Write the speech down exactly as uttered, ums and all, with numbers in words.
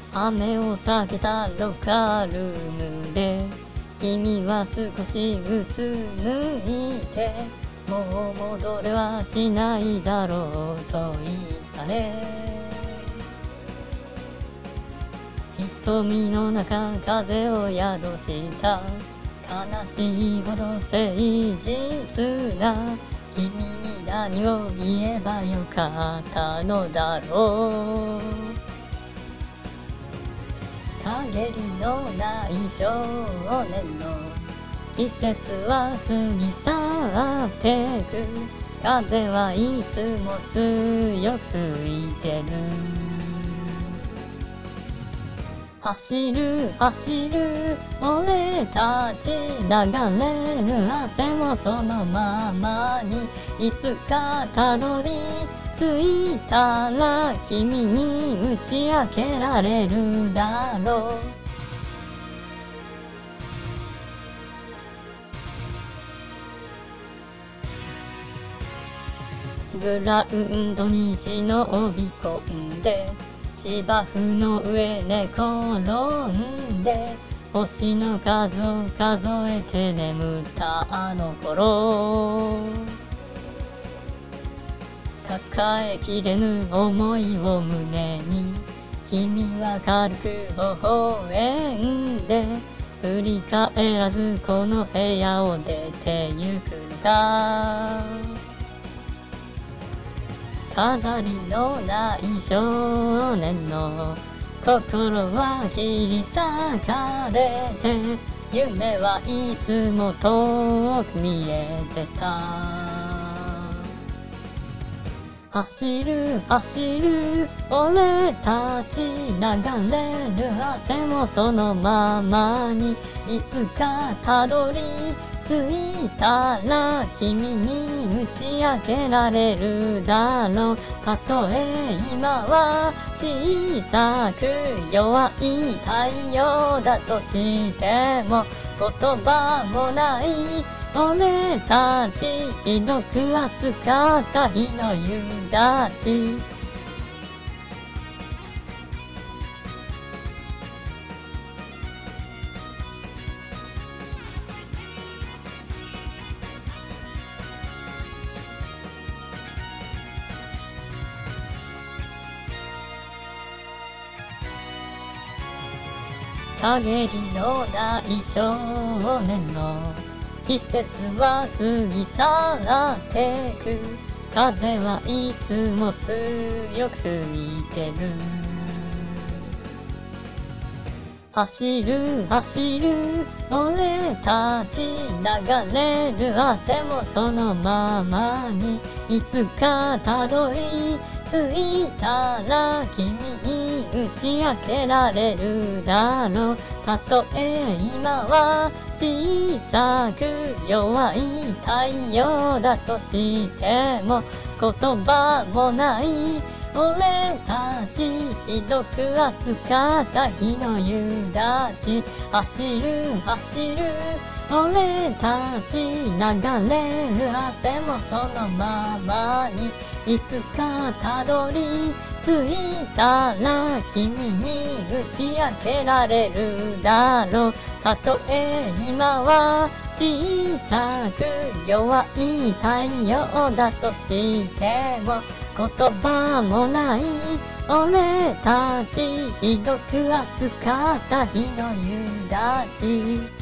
雨を避けたロッカールームで君は少しうつむいて、もう戻れはしないだろうと言ったね。瞳の中風を宿した悲しいほど誠実な君に何を言えばよかったのだろう。陰りのない少年の季節は過ぎ去ってく。風はいつも強く吹いてる。走る走る俺たち、流れる汗もそのままに、いつかたどり着いたら君に打ち明けられるだろう。グラウンドに忍び込んで芝生の上寝転んで星の数を数えて眠ったあの頃、抱えきれぬ思いを胸に君は軽く微笑んで、振り返らずこの部屋を出てゆくのか。飾りのない少年の心は切り裂かれて、夢はいつも遠く見えてた。走る走る俺たち、流れる汗もそのままに、いつかたどり着いたら君に打ち明けられるだろう。たとえ今は小さく弱い太陽だとしても、言葉もない俺たち、ひどく暑かった日の夕立。陰りのない少年の季節は過ぎ去ってく。風はいつも強く吹いてる。走る走る俺たち、流れる汗もそのままに、いつかたどり着いたら君に打ち明けられるだろう。たとえ今は小さく弱い太陽だとしても、言葉もない俺たち、ひどく暑かった日の夕立。走る走る俺たち、流れる汗もそのままに、いつかたどり着いたら君に打ち明けられるだろう。たとえ今は小さく弱い太陽だとしても、言葉もない俺たち、ひどく暑かった日の夕立。